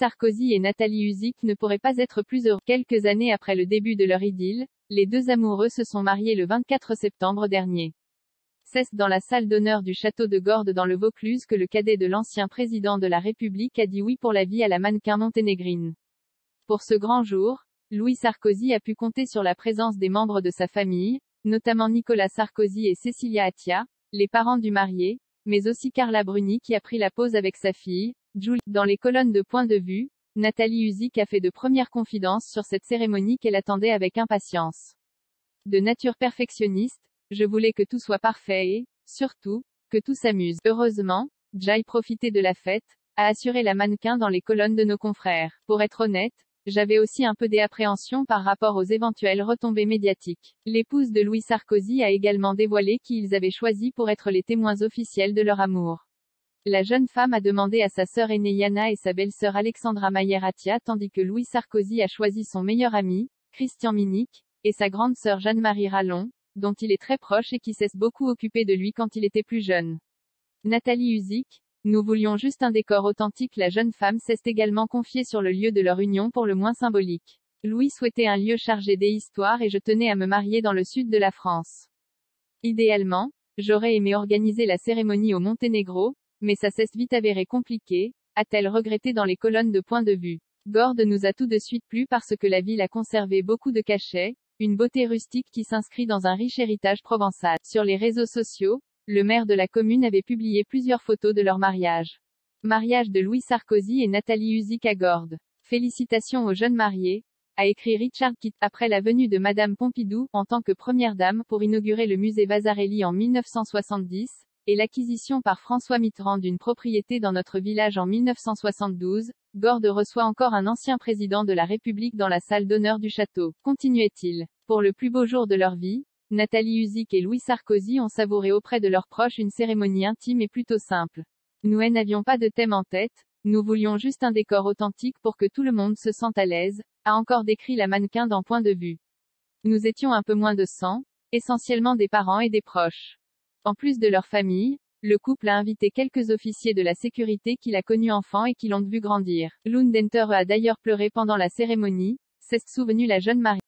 Sarkozy et Nathalie Uzic ne pourraient pas être plus heureux. Quelques années après le début de leur idylle, les deux amoureux se sont mariés le 24 septembre dernier. C'est dans la salle d'honneur du château de Gordes dans le Vaucluse que le cadet de l'ancien président de la République a dit oui pour la vie à la mannequin monténégrine. Pour ce grand jour, Louis Sarkozy a pu compter sur la présence des membres de sa famille, notamment Nicolas Sarkozy et Cécilia Attia, les parents du marié, mais aussi Carla Bruni qui a pris la pose avec sa fille, Julie. Dans les colonnes de Point de vue, Nathalie Uzic a fait de premières confidences sur cette cérémonie qu'elle attendait avec impatience. De nature perfectionniste, je voulais que tout soit parfait et, surtout, que tout s'amuse. Heureusement, j'aille profiter de la fête, a assuré la mannequin dans les colonnes de nos confrères. Pour être honnête, j'avais aussi un peu d'appréhension par rapport aux éventuelles retombées médiatiques. L'épouse de Louis Sarkozy a également dévoilé qui ils avaient choisi pour être les témoins officiels de leur amour. La jeune femme a demandé à sa sœur aînée Yana et sa belle-sœur Alexandra Mayer-Attia tandis que Louis Sarkozy a choisi son meilleur ami, Christian Minnick, et sa grande sœur Jeanne-Marie Rallon, dont il est très proche et qui s'est beaucoup occupé de lui quand il était plus jeune. Nathalie Uzic: nous voulions juste un décor authentique. La jeune femme s'est également confiée sur le lieu de leur union pour le moins symbolique. Louis souhaitait un lieu chargé d'histoire et je tenais à me marier dans le sud de la France. Idéalement, j'aurais aimé organiser la cérémonie au Monténégro, mais ça s'est vite avéré compliqué, a-t-elle regretté dans les colonnes de Point de vue. Gordes nous a tout de suite plu parce que la ville a conservé beaucoup de cachets, une beauté rustique qui s'inscrit dans un riche héritage provençal. Sur les réseaux sociaux, le maire de la commune avait publié plusieurs photos de leur mariage. Mariage de Louis Sarkozy et Nathalie Uzic à Gordes. Félicitations aux jeunes mariés, a écrit Richard Kitt, après la venue de Madame Pompidou, en tant que première dame, pour inaugurer le musée Vasarely en 1970, et l'acquisition par François Mitterrand d'une propriété dans notre village en 1972, Gordes reçoit encore un ancien président de la République dans la salle d'honneur du château. Continuait-il. Pour le plus beau jour de leur vie, Nathalie Uzic et Louis Sarkozy ont savouré auprès de leurs proches une cérémonie intime et plutôt simple. Nous n'avions pas de thème en tête, nous voulions juste un décor authentique pour que tout le monde se sente à l'aise, a encore décrit la mannequin dans Point de vue. Nous étions un peu moins de 100, essentiellement des parents et des proches. En plus de leur famille, le couple a invité quelques officiers de la sécurité qu'il a connus enfants et qui l'ont vu grandir. Loon Denter a d'ailleurs pleuré pendant la cérémonie, s'est souvenue la jeune mariée.